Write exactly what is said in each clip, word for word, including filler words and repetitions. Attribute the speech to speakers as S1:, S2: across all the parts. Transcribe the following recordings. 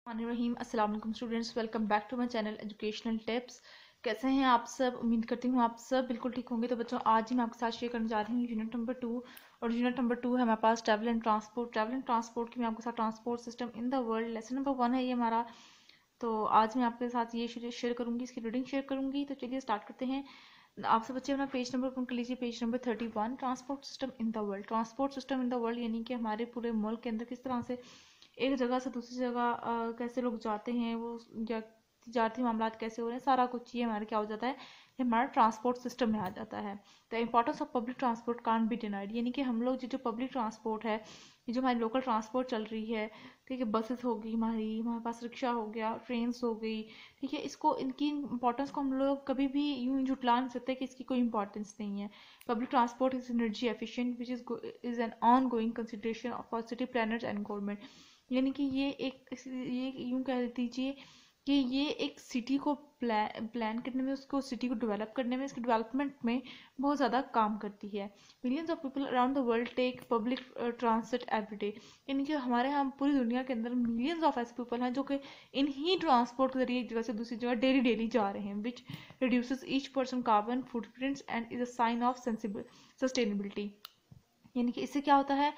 S1: रहीम अस्सलाम वालेकुम students, welcome back to my channel educational tips. कैसे हैं आप सब? उम्मीद करती हूँ आप सब बिल्कुल ठीक होंगे। तो बच्चों, आज ही मैं आपके साथ शेयर करने जा रही हूँ यूनिट नंबर टू। और यूनिट नंबर टू है हमारे पास travel and transport. Travel and transport की मैं आपके साथ transport system in the world lesson number one है ये हमारा। तो आज मैं आपके साथ ये शेयर करूंगी, इसकी रीडिंग शेयर करूंगी। तो चलिए स्टार्ट करते हैं। आपसे बच्चे अपना पेज नंबर ओपन कर लीजिए, page number thirty one. Transport system in the world. Transport system in the world यानी कि हमारे पूरे मुल्क के अंदर किस तरह से एक जगह से दूसरी जगह अ, कैसे लोग जाते हैं, वो या तजारती मामला कैसे हो रहे हैं, सारा कुछ ये हमारा क्या हो जाता है, ये हमारा ट्रांसपोर्ट सिस्टम में आ जाता है। The importance of public transport can't be denied, यानी कि हम लोग जो पब्लिक ट्रांसपोर्ट है, ये जो हमारी लोकल ट्रांसपोर्ट चल रही है, ठीक है, बसेस हो गई हमारी, हमारे पास रिक्शा हो गया, ट्रेन्स हो गई, ठीक है, इसको इनकी इंपॉर्टेंस को हम लोग कभी भी यूं जुटला नहीं सकते कि इसकी कोई इंपॉर्टेंस नहीं है। Public transport is energy efficient which is is an on going consideration for city planners and government, यानी कि ये एक ये यूं कह दीजिए कि ये एक सिटी को प्लान प्लान करने में, उसको सिटी को डेवलप करने में, इसके डेवलपमेंट में बहुत ज़्यादा काम करती है। Millions of people around the world take public transport every day, यानी कि हमारे यहाँ पूरी दुनिया के अंदर मिलियंस ऑफ ऐसे पीपल हैं जो कि इन ही ट्रांसपोर्ट के जरिए एक जगह से दूसरी जगह डेली डेली जा रहे हैं, which reduces each person carbon footprints and is a sign of sustainability. यानी कि इससे क्या होता है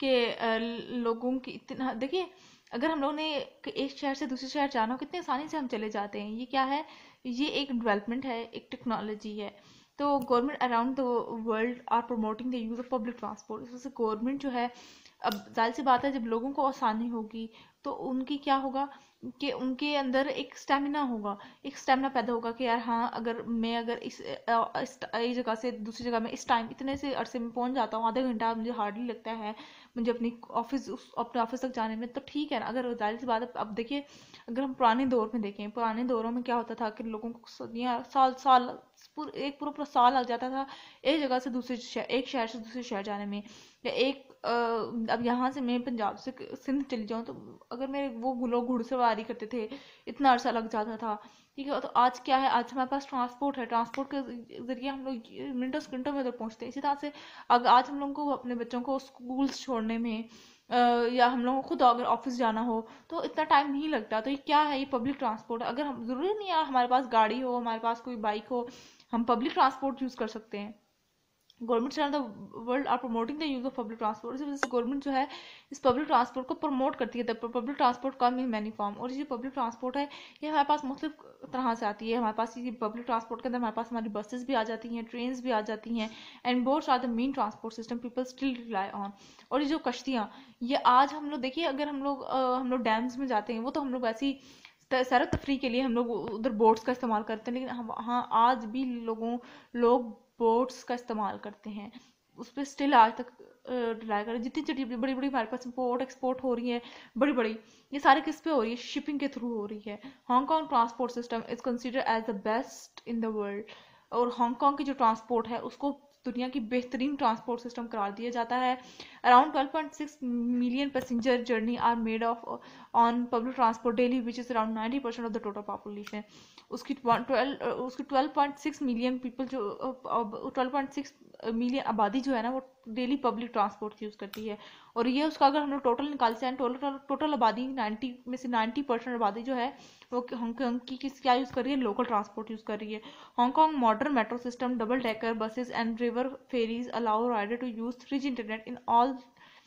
S1: कि लोगों की इतना, देखिए, अगर हम लोग ने एक शहर से दूसरे शहर जाना हो, कितनी आसानी से हम चले जाते हैं। ये क्या है? ये एक डेवलपमेंट है, एक टेक्नोलॉजी है। तो government around the world are promoting the use of public transport. इस वजह से गवर्नमेंट जो है, अब जाहिर सी बात है, जब लोगों को आसानी होगी तो उनकी क्या होगा कि उनके अंदर एक स्टेमिना होगा, एक स्टेमिना पैदा होगा कि यार हाँ, अगर मैं अगर इस इस जगह से दूसरी जगह में इस टाइम इतने से अरसे में पहुंच जाता हूँ, आधा घंटा मुझे हार्डली लगता है मुझे अपनी ऑफिस अपने ऑफिस तक जाने में, तो ठीक है ना। अगर जाहिर सी बात है, अब देखिए, अगर हम पुराने दौर में देखें, पुराने दौरों में क्या होता था कि लोगों को सदियाँ साल साल पूर, एक पूरा पूरा साल लग जाता था एक जगह से दूसरे शहर, एक शहर से दूसरे शहर जाने में। या एक आ, अब यहाँ से मैं पंजाब से सिंध चली जाऊँ, तो अगर मेरे वो लोग घुड़सवारी करते थे, इतना अरसा लग जाता था, ठीक है। तो आज क्या है, आज हमारे पास ट्रांसपोर्ट है, ट्रांसपोर्ट के जरिए हम लोग मिनटों सेकंडों में उधर पहुँचते हैं। इसी तरह से अगर आज हम लोगों को अपने बच्चों को स्कूल छोड़ने में आ, या हम लोगों को खुद अगर ऑफिस जाना हो तो इतना टाइम नहीं लगता। तो ये क्या है? ये पब्लिक ट्रांसपोर्ट। अगर हम, ज़रूरी नहीं है हमारे पास गाड़ी हो, हमारे पास कोई बाइक हो, हम पब्लिक ट्रांसपोर्ट यूज़ कर सकते हैं। Government around the world are promoting the use of public transport. इसी वजह से गवर्नमेंट जो है इस पब्लिक ट्रांसपोर्ट को प्रमोट करती है। Public transport come in many form. और ये पब्लिक ट्रांसपोर्ट है, ये हमारे पास मुख्तलिफ तरह से आती है। हमारे पास ये पब्लिक ट्रांसपोर्ट के अंदर हमारे पास हमारी बसेस भी आ जाती हैं, ट्रेन्स भी आ जाती हैं, and boats are the main transport system people still rely on. और ये जो कश्तियाँ, ये आज हम लोग देखिए, अगर हम लोग हम लोग डैम्स में जाते हैं, वो तो हम लोग ऐसी सैर तफरी के लिए हम लोग उधर बोट्स का इस्तेमाल करते हैं, लेकिन हम हाँ आज भी लोगों लोग बोट्स का इस्तेमाल करते हैं, उस पर स्टिल आज तक रिलाई करें। जितनी जितनी बड़ी बड़ी हमारे पास इम्पोर्ट एक्सपोर्ट हो रही है, बड़ी बड़ी, ये सारे किस पे हो रही है? शिपिंग के थ्रू हो रही है। Hong Kong transport system is consider as the best in the world. और हांगकांग की जो ट्रांसपोर्ट है उसको दुनिया की बेहतरीन ट्रांसपोर्ट सिस्टम करार दिया जाता है। Around twelve point six million passenger journey are made of on public transport daily, which is around ninety percent of the total population. उसकी ट्वेल्व उसकी twelve point six million people जो twelve point six million आबादी जो है ना, वो daily public transport use करती है। और ये उसका अगर हम लोग टोटल निकालते हैं, टोटल टोटल आबादी नाइन्टी में से नाइन्टी परसेंट आबादी जो है वो हांगकांग की किस क्या यूज़ कर रही है? लोकल ट्रांसपोर्ट यूज़ कर रही है। Hong Kong modern metro system, double decker buses and river ferries allow rider to use three G internet in all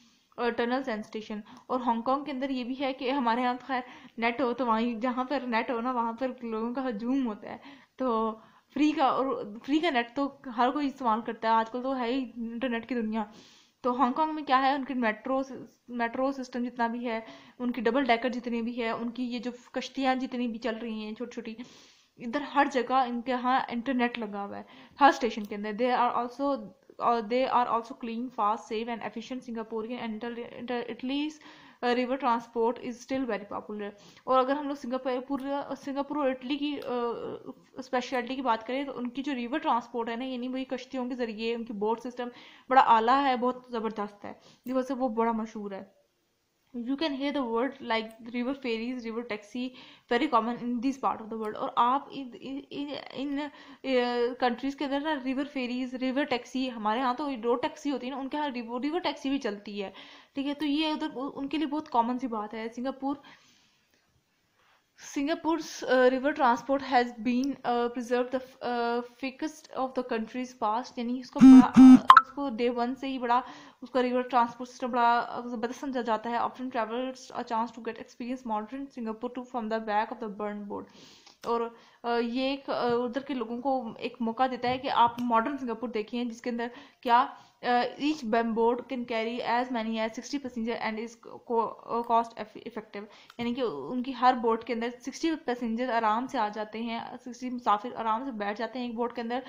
S1: tunnels and station. और हांगकांग के अंदर ये भी है कि हमारे यहाँ तो खैर नेट हो, तो वहीं जहाँ पर नेट हो ना, वहाँ पर लोगों का हजूम होता है। तो फ्री का, और फ्री का नेट तो हर कोई इस्तेमाल करता है आजकल, तो है ही इंटरनेट की दुनिया। तो हांगकांग में क्या है, उनकी मेट्रो मेट्रो सिस्टम जितना भी है, उनकी डबल डेकर जितनी भी है, उनकी ये जो कश्तियाँ जितनी भी चल रही हैं छोटी छोटी, इधर हर जगह इनके यहाँ इंटरनेट लगा हुआ है, हर स्टेशन के अंदर। They are also they are also clean, fast, safe and efficient. Singaporean and Italy's river transport is still very popular. और अगर हम लोग सिंगापुर सिंगापुर और इटली की स्पेशलिटी की बात करें, तो उनकी जो रिवर ट्रांसपोर्ट है ना, यानी वही कश्तियों के जरिए उनकी बोट सिस्टम बड़ा आला है, बहुत ज़बरदस्त है, जिस वजह से वो बड़ा मशहूर है। You can hear the word like river ferries, river taxi, very common in this part of the world। और आप इन इन कंट्रीज के अंदर ना रिवर फेरीज, रिवर टैक्सी, हमारे यहाँ तो रोड टैक्सी होती है ना, उनके यहाँ रिवर टैक्सी भी चलती है, ठीक है। तो ये उधर उनके लिए बहुत कॉमन सी बात है। Singapore Singapore's uh, river transport has been uh, preserved the uh, thickest of the country's past, यानी उसको बड़ा uh, उसको डे वन से ही बड़ा उसका रिवर ट्रांसपोर्ट सिस्टम बड़ा जबरदस्त समझा जाता है. Often travelers a chance to get experience modern Singapore too from the back of the burn board. और ये एक उधर के लोगों को एक मौका देता है कि आप मॉडर्न सिंगापुर देखिए जिसके अंदर क्या each boat can carry as many as sixty passenger and is cost effective, यानी कि उनकी हर बोट के अंदर सिक्सटी पैसेंजर आराम से आ जाते हैं, सिक्सटी मुसाफिर आराम से बैठ जाते हैं एक बोट के अंदर.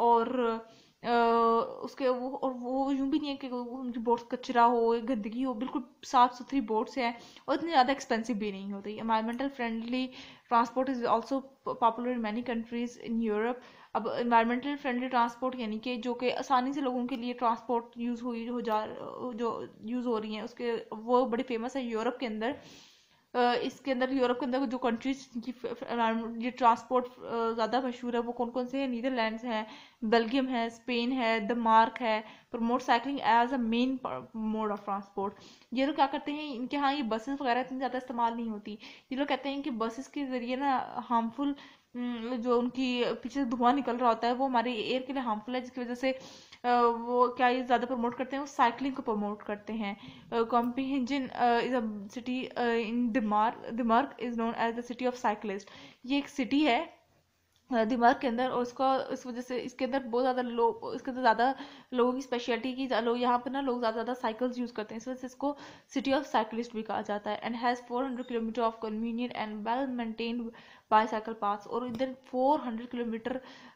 S1: और Uh, उसके वो और वो यूं भी नहीं है कि उनकी बोट्स कचरा हो गंदगी हो, बिल्कुल साफ सुथरी बोट्स हैं और इतनी ज़्यादा एक्सपेंसिव भी नहीं होती. Environmental friendly transport is also popular in many countries in Europe. अब एनवायरमेंटल फ्रेंडली ट्रांसपोर्ट यानी कि जो कि आसानी से लोगों के लिए ट्रांसपोर्ट यूज़ हुई हो जा जो यूज़ हो रही हैं उसके वो बड़ी फेमस है यूरोप के अंदर. Uh, इसके अंदर यूरोप के अंदर जो कंट्रीज की ये ट्रांसपोर्ट ज़्यादा मशहूर है वो कौन कौन से हैं? नीदरलैंड्स है, बेल्जियम है, स्पेन है, दनमार्क है. Promote cycling as a main mode of transport. ये लोग क्या करते हैं, इनके यहाँ ये बसेस वगैरह इतनी ज़्यादा इस्तेमाल नहीं होती. ये लोग कहते हैं कि बसेस के ज़रिए ना हार्मफुल जो उनकी पीछे धुआं निकल रहा होता है वो हमारे एयर के लिए हार्मफुल है, जिसकी वजह से वो क्या ये ज़्यादा प्रमोट करते हैं, वो साइकिलिंग को प्रमोट करते हैं. Copenhagen is a city in Denmark. Denmark is known as the city of cyclist. ये एक सिटी है दिमाग के अंदर और उसका इस वजह से इसके अंदर बहुत ज़्यादा लोग इसके अंदर ज़्यादा लोगों की स्पेशलिटी की लोग यहाँ पे ना लोग ज़्यादा ज़्यादा साइकिल्स यूज़ करते हैं, इस वजह से इसको सिटी ऑफ साइकिलिस्ट भी कहा जाता है. And has four hundred kilometre of convenient and well maintained bicycle paths. और इधर फोर हंड्रेड किलोमीटर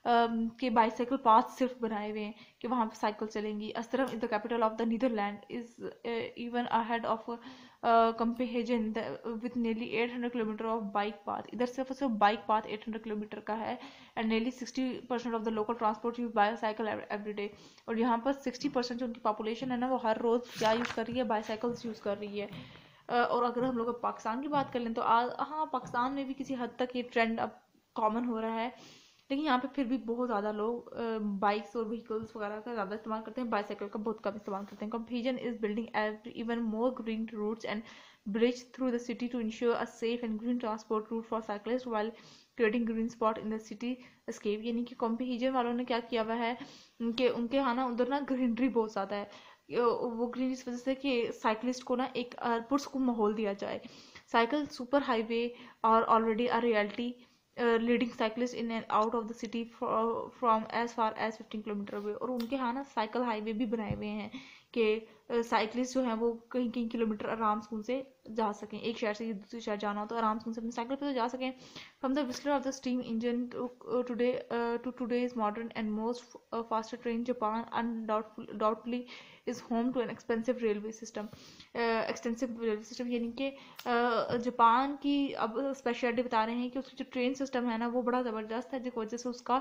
S1: के बाईसाइकिल पाथ सिर्फ बनाए हुए हैं कि वहाँ पे साइकिल चलेंगी. Amsterdam is the capital of the Netherland is even ahead of Copenhagen with nearly eight hundred kilometre of bike path. इधर सिर्फ सिर्फ bike path eight hundred kilometre का है. And nearly sixty percent of the local transport use bicycle every day. और यहाँ पर sixty percent जो उनकी पॉपुलेशन है ना वो हर रोज़ क्या यूज़ कर रही है? बाईसाइकिल्स यूज़ कर रही है. uh, और अगर हम लोग पाकिस्तान की बात कर लें तो हाँ पाकिस्तान में भी किसी हद तक ये ट्रेंड अब कॉमन हो रहा है, लेकिन यहाँ पे फिर भी बहुत ज़्यादा लोग बाइक्स और व्हीकल्स वगैरह का ज़्यादा इस्तेमाल करते हैं, बाईसाइकिल का बहुत कम इस्तेमाल करते हैं. Copenhagen is building even more green routes and bridge through the city to ensure a safe and green transport route for cyclist while creating green spot in the cityscape. यानी कि कॉम्पिहिजन वालों ने क्या किया हुआ है कि उनके यहाँ ना उधर ना ग्रीनरी बहुत ज़्यादा है. वो ग्रीन इस वजह से कि साइकिलिस्ट को ना एक पुरस्कून माहौल दिया जाए. Cycle super highway are already a reality leading cyclist in and out of the city from as far as fifteen kilometre away. और उनके यहाँ ना साइकिल हाईवे भी बनाए हुए हैं कि साइकिलिस्ट जो हैं वो कहीं कहीं किलोमीटर आराम से उनसे जा सकें, एक शहर से दूसरे शहर जाना हो तो आराम से उनसे अपनी साइकिल पे तो जा सकें. From the whistler of the steam engine today to today's modern and most faster train, Japan undoubtfully is home to an expensive railway system. Extensive railway system यानी कि जापान की अब स्पेशलिटी बता रहे हैं कि उसकी जो ट्रेन सिस्टम है ना वो बड़ा ज़बरदस्त है, जिसकी वजह से उसका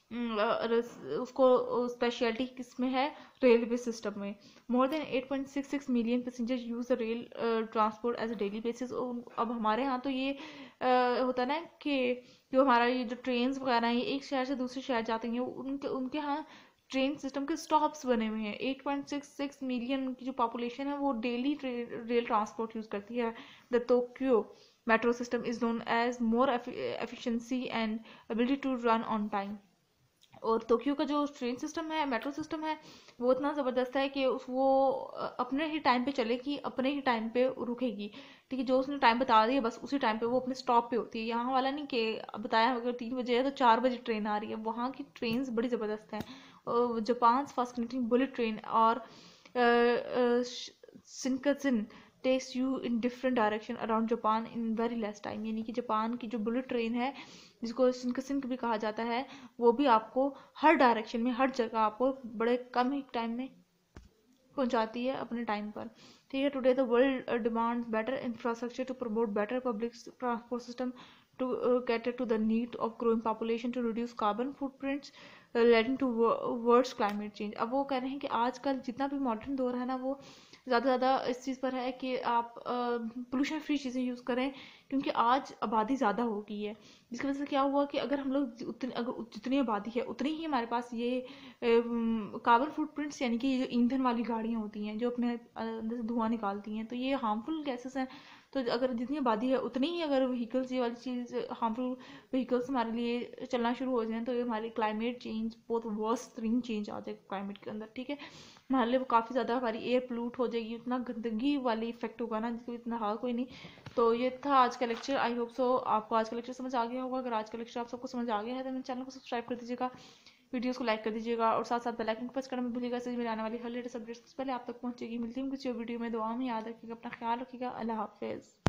S1: उसको स्पेशलिटी किस में है? रेलवे सिस्टम में. More than eight point six six million passenger use the rail transport as a daily basis. अब हमारे यहाँ तो ये uh, होता ना कि जो हमारा ये जो ट्रेन वगैरह हैं एक शहर से दूसरे शहर जाते हैं उनके उनके यहाँ ट्रेन सिस्टम के स्टॉप्स बने हुए हैं. Eight point six six million की जो पॉपुलेशन है वो डेली रेल ट्रांसपोर्ट यूज करती है. The Tokyo metro system is known as more efficiency and ability to run on time. और टोक्यो का जो ट्रेन सिस्टम है, मेट्रो सिस्टम है, वो इतना ज़बरदस्त है कि उस वो अपने ही टाइम पे चलेगी, अपने ही टाइम पे रुकेगी. ठीक है, जो उसने टाइम बता दिया बस उसी टाइम पे वो अपने स्टॉप पे होती है. यहाँ वाला नहीं कि बताया अगर तीन बजे है तो चार बजे ट्रेन आ रही है. वहाँ की ट्रेन बड़ी ज़बरदस्त हैं. Japan fast connecting bullet train और Shinkansen takes you in different direction around Japan in very less time. यानी कि जापान की जो बुलेट ट्रेन है जिसको शिनकानसेन भी कहा जाता है वो भी आपको हर डायरेक्शन में हर जगह आपको बड़े कम ही टाइम में पहुंचाती है अपने टाइम पर. ठीक है, today the world demands better infrastructure to promote better public transport system to uh, cater to the need of growing population to reduce carbon footprints uh, leading to worse climate change. अब वो कह रहे हैं कि आजकल जितना भी modern दौर है ना वो ज़्यादा ज़्यादा इस चीज़ पर है कि आप पोल्यूशन फ्री चीज़ें यूज़ करें क्योंकि आज आबादी ज़्यादा हो गई है. जिसकी वजह से क्या हुआ कि अगर हम लोग उतनी अगर जितनी आबादी है उतनी ही हमारे पास ये कार्बन फुटप्रिंट्स यानी कि ये जो ईंधन वाली गाड़ियाँ होती हैं जो अपने अंदर से धुआं निकालती हैं तो ये हार्मफुल गैसेस हैं तो अगर जितनी आबादी है उतनी ही अगर व्हीकल्स, ये वाली चीज़ हार्मफुल व्हीकल्स हमारे लिए चलना शुरू हो जाए तो ये हमारी क्लाइमेट चेंज बहुत वर्स्ट तरीन चेंज आ जाएगा क्लाइमेट के अंदर, ठीक है। हमारे लिए वो काफ़ी ज़्यादा हमारी एयर पोल्यूट हो जाएगी, इतना गंदगी वाली इफेक्ट होगा ना जिसको इतना हाल कोई नहीं। तो ये था आज का लेक्चर। आई होप सो आपको आज का लेक्चर समझ आ गया होगा। अगर आज का लेक्चर आप सबको समझ आ गया है तो मेरे चैनल को सब्सक्राइब कर दीजिएगा, वीडियोस को लाइक कर दीजिएगा और साथ साथ बेल आइकन को प्रेस करना मत भूलिएगा, इससे मेरे आने वाली हर लेटेस्ट अपडेट्स पहले आप तक पहुंचेगी। मिलती हूँ किसी वीडियो में, दुआ में याद रखिएगा, अपना ख्याल रखिएगा। अल्लाह हाफिज़।